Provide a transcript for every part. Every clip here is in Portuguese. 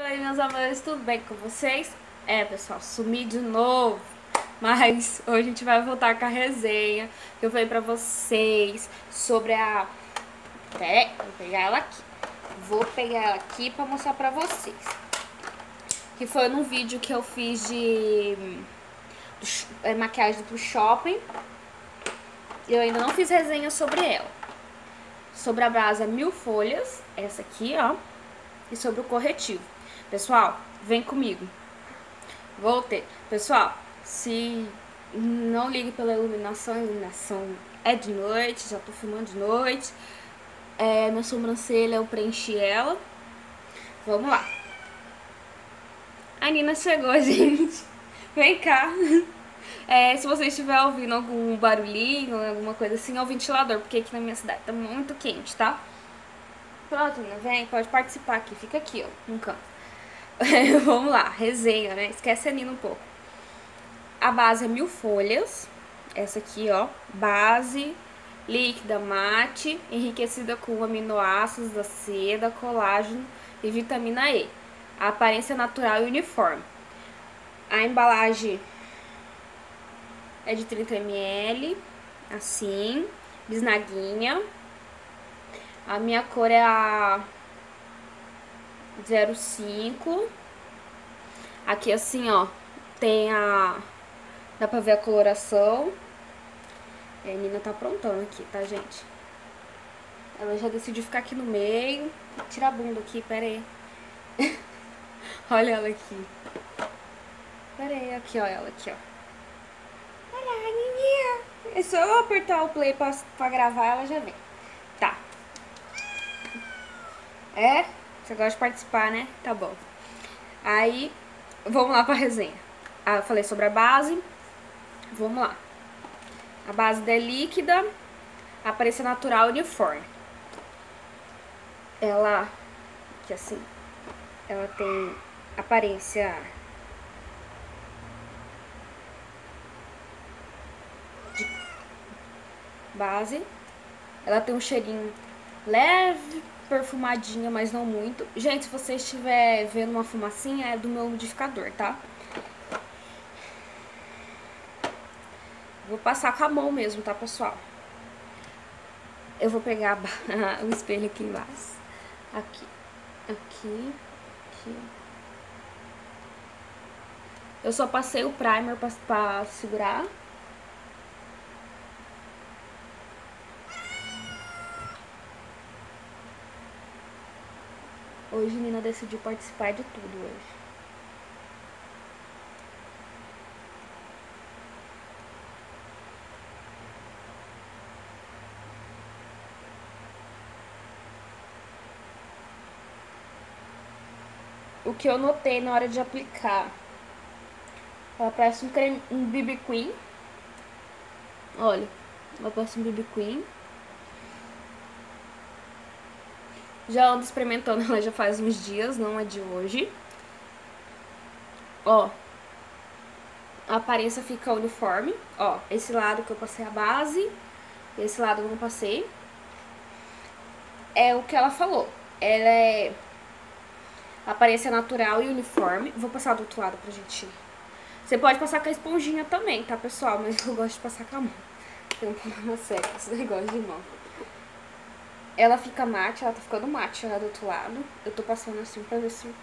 Oi, meus amores, tudo bem com vocês? Pessoal, sumi de novo, mas hoje a gente vai voltar com a resenha que eu falei pra vocês sobre a... vou pegar ela aqui. Vou pegar ela aqui pra mostrar pra vocês. Que foi num vídeo que eu fiz de maquiagem pro shopping. Eu ainda não fiz resenha sobre ela. Sobre a base Mil Folhas, essa aqui, ó. E sobre o corretivo. Pessoal, vem comigo. Voltei. Pessoal, se não ligue pela iluminação, a iluminação é de noite, já tô filmando de noite. Minha sobrancelha, eu preenchi ela. Vamos lá. A Nina chegou, gente. Vem cá. Se você estiver ouvindo algum barulhinho, alguma coisa assim, é o ventilador, porque aqui na minha cidade tá muito quente, tá? Pronto, Nina, vem, pode participar aqui. Fica aqui, ó, no canto. Vamos lá, resenha, né? Esquece a Nina um pouco. A base é Mil Folhas. Essa aqui, ó. Base líquida mate, enriquecida com aminoácidos da seda, colágeno e vitamina E. A aparência natural e uniforme. A embalagem é de 30 ml, assim, bisnaguinha. A minha cor é a 05. Aqui assim, ó, tem dá pra ver a coloração. A Nina tá aprontando aqui, tá, gente? Ela já decidiu ficar aqui no meio. Tira a bunda aqui, pera aí. Olha ela aqui. Pera aí, aqui, ó, ela aqui, ó. Olha, Nininha. É só eu apertar o play pra gravar, ela já vem. Tá. Você gosta de participar, né? Tá bom. Aí, vamos lá pra resenha. Eu falei sobre a base. Vamos lá. A base é líquida, aparência natural e uniforme. Ela, que assim, ela tem aparência de base. Ela tem um cheirinho leve, perfumadinha, mas não muito. Gente, se você estiver vendo uma fumacinha, é do meu umidificador, tá? Vou passar com a mão mesmo, tá, pessoal? Eu vou pegar o espelho aqui embaixo. Aqui, aqui, aqui. Eu só passei o primer pra segurar. Hoje a Nina decidiu participar de tudo hoje. O que eu notei na hora de aplicar, ela parece um creme, um BB Cream. Olha, ela parece um BB Cream. Já ando experimentando ela já faz uns dias, não é de hoje. Ó, a aparência fica uniforme. Ó, esse lado que eu passei a base, esse lado eu não passei. É o que ela falou. Ela é aparência natural e uniforme. Vou passar do outro lado pra gente. Você pode passar com a esponjinha também, tá, pessoal? Mas eu gosto de passar com a mão. Tem um problema sério com esse negócio de mão. Ela fica mate, ela tá ficando mate lá do outro lado. Eu tô passando assim pra ver se...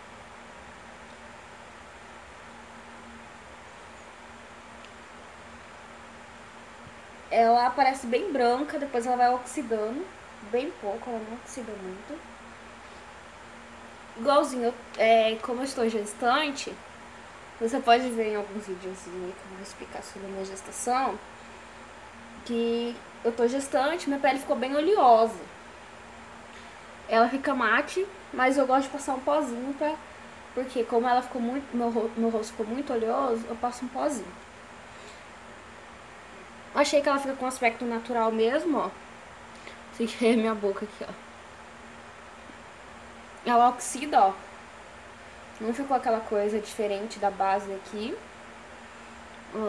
Ela parece bem branca, depois ela vai oxidando. Bem pouco, ela não oxida muito. Igualzinho, como eu estou gestante, você pode ver em alguns vídeos que eu vou explicar sobre a minha gestação, que eu tô gestante, minha pele ficou bem oleosa. Ela fica mate, mas eu gosto de passar um pozinho porque como ela ficou muito, meu rosto ficou muito oleoso, eu passo um pozinho. Achei que ela fica com aspecto natural mesmo, ó. Sem querer minha boca aqui, ó. Ela oxida, ó. Não ficou aquela coisa diferente da base aqui. Ó.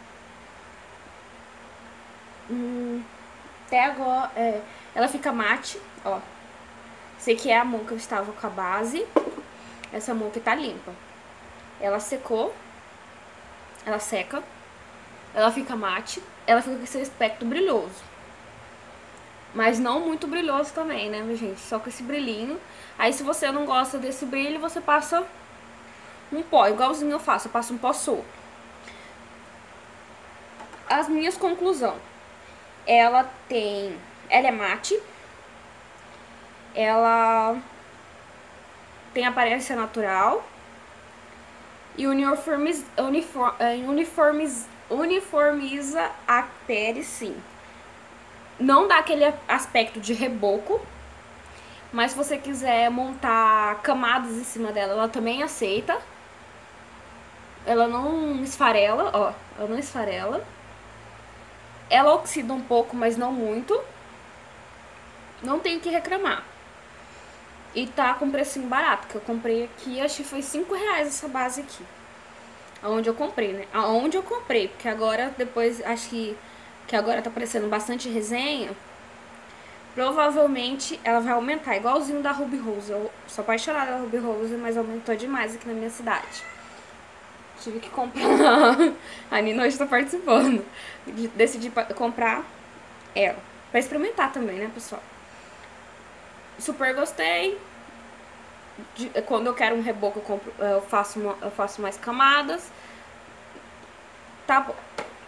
Até agora, ela fica mate, ó. Sei que é a mão que eu estava com a base. Essa mão aqui tá limpa. Ela secou. Ela seca. Ela fica mate. Ela fica com esse aspecto brilhoso. Mas não muito brilhoso também, né, gente? Só com esse brilhinho. Aí, se você não gosta desse brilho, você passa um pó. Igualzinho eu faço. Eu passo um pó solto. As minhas conclusões. Ela é mate. Ela tem aparência natural. E uniformiza a pele, sim. Não dá aquele aspecto de reboco. Mas se você quiser montar camadas em cima dela, ela também aceita. Ela não esfarela, ó. Ela não esfarela. Ela oxida um pouco, mas não muito. Não tem o que reclamar. E tá com precinho barato, que eu comprei aqui, acho que foi R$5 essa base aqui. Aonde eu comprei, né? Aonde eu comprei, porque agora, depois, acho que agora tá aparecendo bastante resenha. Provavelmente ela vai aumentar, igualzinho da Ruby Rose. Eu sou apaixonada da Ruby Rose, mas aumentou demais aqui na minha cidade. Tive que comprar. A Nina hoje tá participando. Decidi comprar ela. Pra experimentar também, né, pessoal? Super gostei. Quando eu quero um reboco, eu faço mais camadas. Tá bom.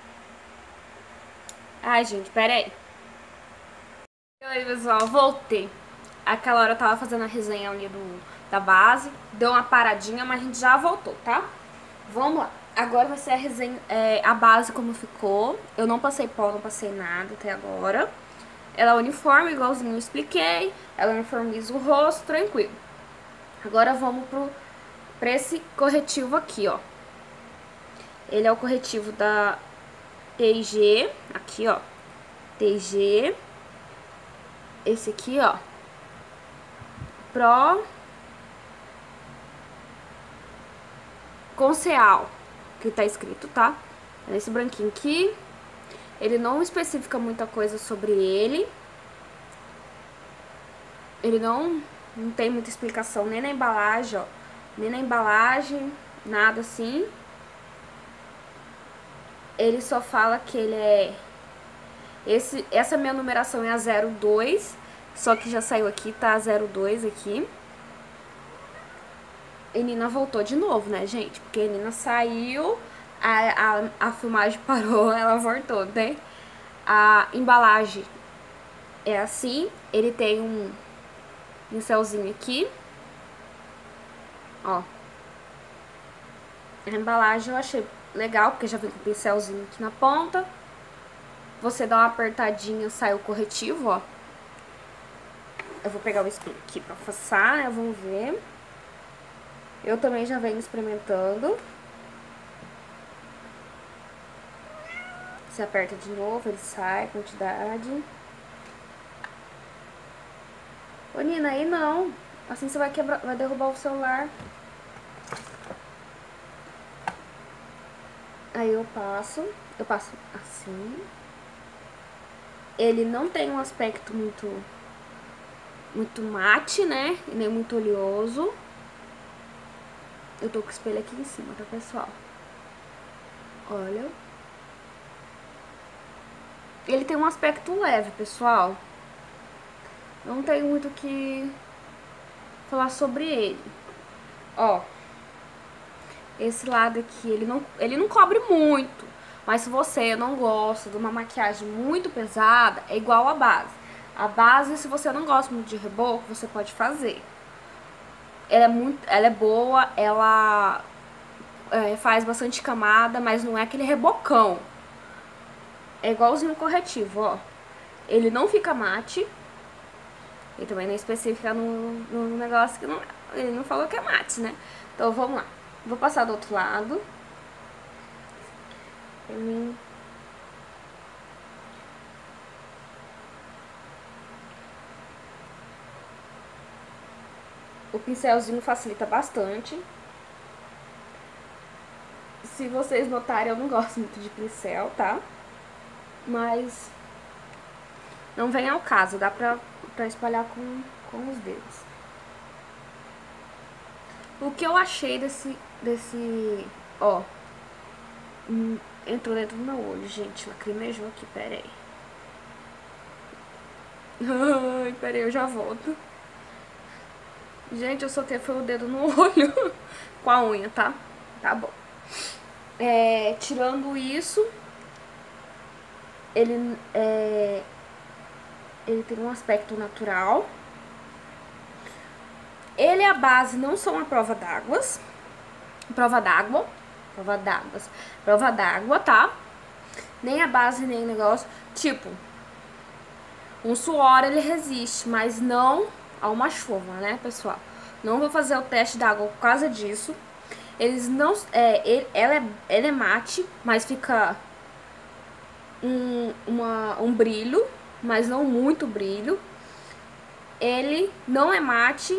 Ai, gente, pera aí. E aí, pessoal, voltei. Aquela hora eu tava fazendo a resenha ali da base. Deu uma paradinha, mas a gente já voltou, tá? Vamos lá. Agora vai ser a resenha, a base como ficou. Eu não passei pó, não passei nada até agora. Ela é uniforme, igualzinho eu expliquei. Ela uniformiza o rosto, tranquilo. Agora vamos pra esse corretivo aqui, ó. Ele é o corretivo da T&G. Aqui, ó. T&G. Esse aqui, ó. Pro Conceal, que tá escrito, tá? Nesse branquinho aqui. Ele não especifica muita coisa sobre ele. Ele não tem muita explicação nem na embalagem, ó. Nem na embalagem, nada assim. Ele só fala que ele é... Essa minha numeração é a 02, só que já saiu aqui, tá a 02 aqui. E Nina voltou de novo, né, gente? Porque a Nina saiu, a filmagem parou, ela voltou, né? A embalagem é assim, ele tem um pincelzinho aqui. Ó. A embalagem eu achei legal, porque já vem com o pincelzinho aqui na ponta. Você dá uma apertadinha, sai o corretivo, ó. Eu vou pegar o espelho aqui pra passar, né? Vamos ver. Eu também já venho experimentando. Você aperta de novo, ele sai, quantidade. Ô, Nina, aí não. Assim você vai derrubar o celular. Aí eu passo assim. Ele não tem um aspecto muito mate, né? E nem muito oleoso. Eu tô com o espelho aqui em cima, tá, pessoal? Olha. Ele tem um aspecto leve, pessoal. Não tem muito o que falar sobre ele. Ó. Esse lado aqui, ele não cobre muito. Mas se você não gosta de uma maquiagem muito pesada, é igual a base. A base, se você não gosta muito de reboco, você pode fazer. Ela é boa, ela faz bastante camada, mas não é aquele rebocão. É igualzinho o corretivo, ó. Ele não fica mate. E também não especifica no negócio que não... Ele não falou que é mate, né? Então vamos lá. Vou passar do outro lado. O pincelzinho facilita bastante. Se vocês notarem, eu não gosto muito de pincel, tá? Mas não vem ao caso, dá pra espalhar com os dedos. O que eu achei desse, ó, entrou dentro do meu olho, gente, lacrimejou aqui, peraí. Ai, peraí, eu já volto. Gente, eu soltei foi o dedo no olho com a unha, tá? Tá bom. Tirando isso, ele tem um aspecto natural. Ele e a base não são a prova d'água, tá? Nem a base, nem o negócio. Tipo, um suor ele resiste, mas não a uma chuva, né, pessoal? Não vou fazer o teste d'água por causa disso. Eles não... ela é mate, mas fica um brilho, mas não muito brilho. Ele não é mate,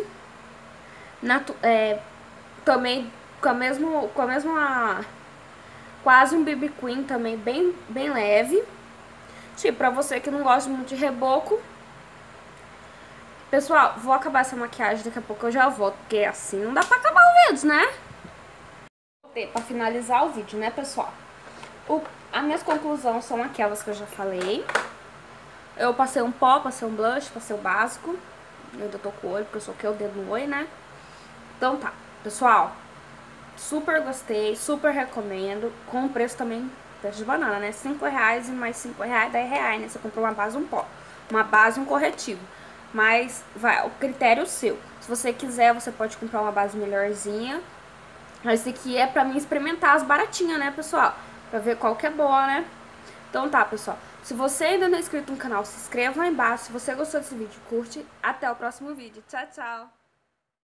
também com a mesma quase um BB Queen também, bem leve. Tipo, pra você que não gosta muito de reboco. Pessoal, vou acabar essa maquiagem, daqui a pouco eu já volto, porque assim não dá pra acabar o vídeo, né? Pra finalizar o vídeo, né, pessoal? As minhas conclusões são aquelas que eu já falei. Eu passei um pó, passei um blush, passei o básico. Eu ainda tô com o olho, porque eu soquei o dedo no olho, né? Então tá, pessoal, super gostei, super recomendo. Com o preço também, preço de banana, né? R$5 e mais R$5, R$10, né? Você comprou uma base e um pó, uma base e um corretivo. Mas vai, o critério seu. Se você quiser, você pode comprar uma base melhorzinha. Esse aqui é pra mim experimentar as baratinhas, né, pessoal? Pra ver qual que é boa, né? Então tá, pessoal. Se você ainda não é inscrito no canal, se inscreva lá embaixo. Se você gostou desse vídeo, curte. Até o próximo vídeo. Tchau, tchau!